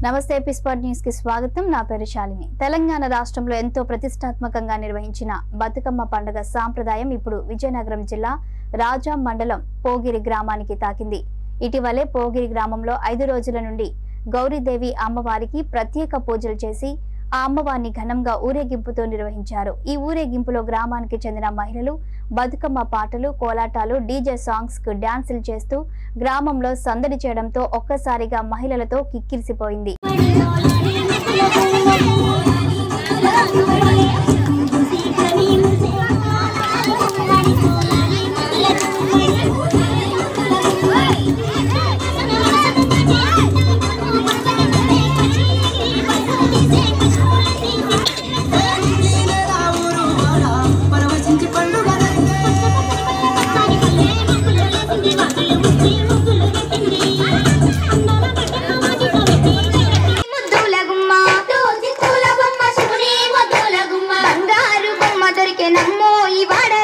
నమస్తే ఎపిస్పాడ్ న్యూస్ కి స్వాగతం। నా పేరు శాలిని। తెలంగాణ రాష్ట్రంలో ఎంతో ప్రతిష్టాత్మకంగా నిర్వహించిన బతుకమ్మ పండుగ సాంప్రదాయం ఇప్పుడు విజయనగరం జిల్లా రాజాం మండలం పోగిరి గ్రామానికి తాకింది। ఇటీవలే పోగిరి గ్రామంలో 5 రోజుల నుండి గౌరీదేవి అమ్మవారికి ప్రత్యేక పూజలు చేసి ఆ అమ్మవారిని ఘనంగా ఊరేగింపుతో నిర్వహించారు। ఈ ఊరేగింపులో గ్రామానికి చెందిన మహిళలు బతుకమ్మ పాటలు, కోలాటాలు, డీజే సాంగ్స్ కు డాన్సులు చేస్తూ గ్రామంలో సందడి చేయడంతో ఒక్కసారిగా మహిళలతో కిక్కిరిసిపోయింది। నమ్మో ఈ వాడ